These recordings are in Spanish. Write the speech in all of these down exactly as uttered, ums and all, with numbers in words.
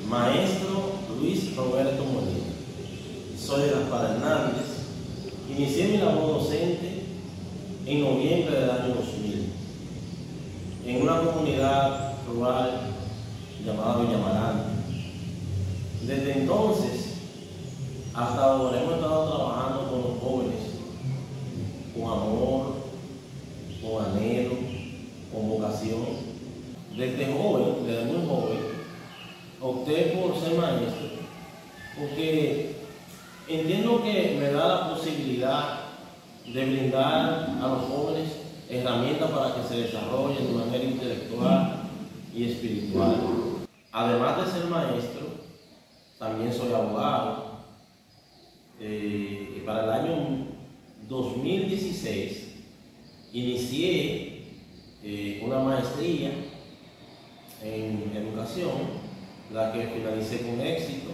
Maestro Luis Roberto Molina. Soy de Gaspar Hernández. Inicié mi labor docente en noviembre del año dos mil en una comunidad rural llamada Villa Amarante. Desde entonces hasta ahora hemos estado trabajando con los jóvenes con amor, con anhelo, con vocación. Desde joven, desde muy joven, opté por ser maestro porque entiendo que me da la posibilidad de brindar a los jóvenes herramientas para que se desarrollen de manera intelectual y espiritual. Además de ser maestro, también soy abogado. Eh, para el año dos mil dieciséis inicié eh, una maestría en educación, la que finalicé con éxito.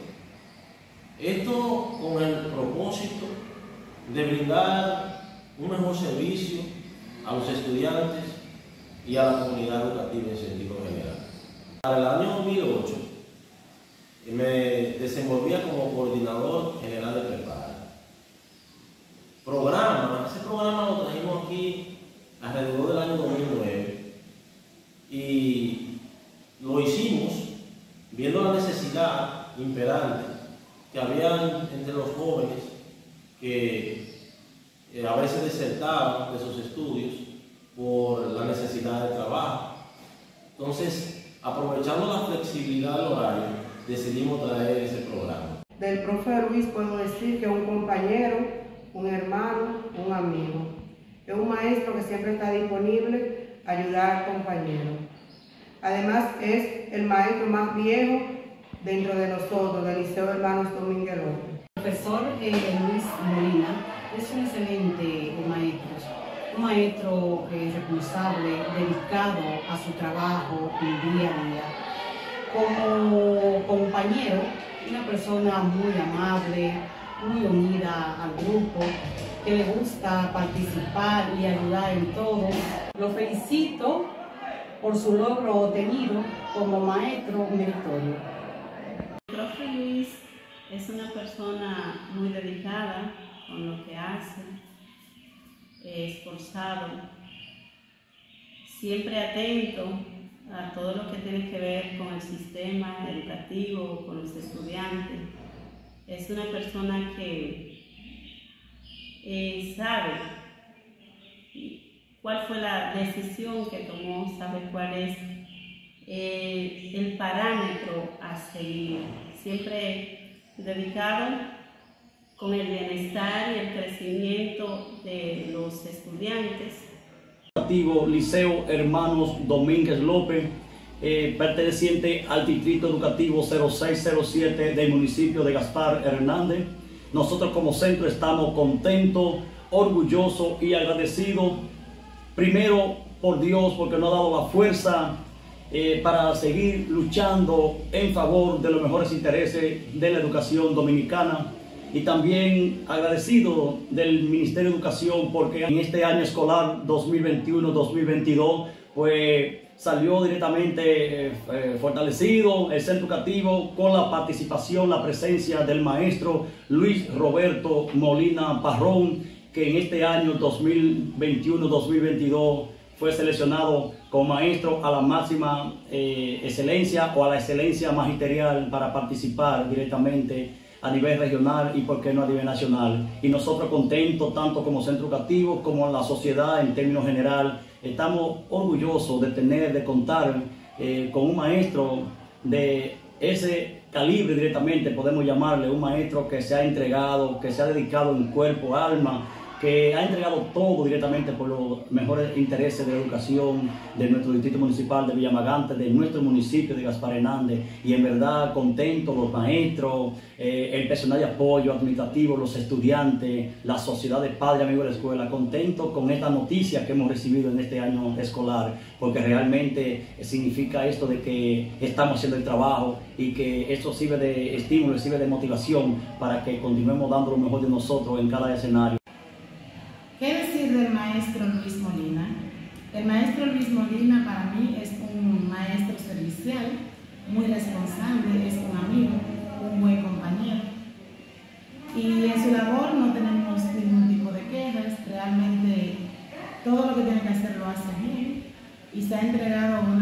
Esto con el propósito de brindar un mejor servicio a los estudiantes y a la comunidad educativa en sentido general. Para el año dos mil ocho me desenvolvía como coordinador general de Prepara. Programa, ese programa lo trajimos aquí alrededor del año dos mil nueve y lo hicimos viendo la necesidad imperante que había entre los jóvenes que eh, a veces desertaban de sus estudios por la necesidad de trabajo. Entonces, aprovechando la flexibilidad del horario, decidimos traer ese programa. Del profe Luis puedo decir que es un compañero, un hermano, un amigo. Es un maestro que siempre está disponible a ayudar al compañero. Además, es el maestro más viejo dentro de nosotros, del Liceo Hermanos Domínguez López. El profesor eh, Luis Molina es un excelente maestro, un maestro eh, responsable, dedicado a su trabajo día a día. Como compañero, una persona muy amable, muy unida al grupo, que le gusta participar y ayudar en todo. Lo felicito por su logro obtenido como maestro meritorio. El profe Luis es una persona muy dedicada con lo que hace, esforzado, siempre atento a todo lo que tiene que ver con el sistema educativo, con los estudiantes. Es una persona que eh, sabe cuál fue la decisión que tomó, sabe cuál es eh, el parámetro a seguir. Siempre dedicado con el bienestar y el crecimiento de los estudiantes. Liceo Hermanos Domínguez López, eh, perteneciente al Distrito Educativo cero seis cero siete del municipio de Gaspar Hernández. Nosotros como centro estamos contentos, orgullosos y agradecidos, primero por Dios porque nos ha dado la fuerza eh, para seguir luchando en favor de los mejores intereses de la educación dominicana. Y también agradecido del Ministerio de Educación porque en este año escolar dos mil veintiuno dos mil veintidós pues salió directamente eh, fortalecido el centro educativo con la participación, la presencia del maestro Luis Roberto Molina Parrón, que en este año dos mil veintiuno dos mil veintidós fue seleccionado como maestro a la máxima eh, excelencia o a la excelencia magisterial para participar directamente a nivel regional y por qué no a nivel nacional. Y nosotros contentos, tanto como centro educativo como la sociedad en términos general, estamos orgullosos de tener, de contar eh, con un maestro de ese calibre directamente, podemos llamarle, un maestro que se ha entregado, que se ha dedicado en cuerpo, alma, que ha entregado todo directamente por los mejores intereses de la educación de nuestro distrito municipal de Villamagante, de nuestro municipio de Gaspar Hernández. Y en verdad contentos los maestros, eh, el personal de apoyo administrativo, los estudiantes, la sociedad de padres amigos de la escuela, contentos con esta noticia que hemos recibido en este año escolar, porque realmente significa esto de que estamos haciendo el trabajo y que esto sirve de estímulo, sirve de motivación para que continuemos dando lo mejor de nosotros en cada escenario. ¿Qué decir del maestro Luis Molina? El maestro Luis Molina para mí es un maestro servicial, muy responsable, es un amigo, un buen compañero. Y en su labor no tenemos ningún tipo de quejas, realmente todo lo que tiene que hacer lo hace bien y se ha entregado